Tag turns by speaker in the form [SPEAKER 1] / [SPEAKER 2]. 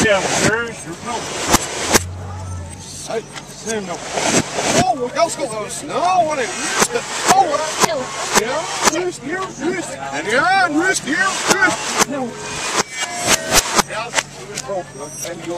[SPEAKER 1] down, Serge. No. Sam, no. Oh, jag ska ha snö. Ja, just. En ja, just. Ja, det är bra. En gång.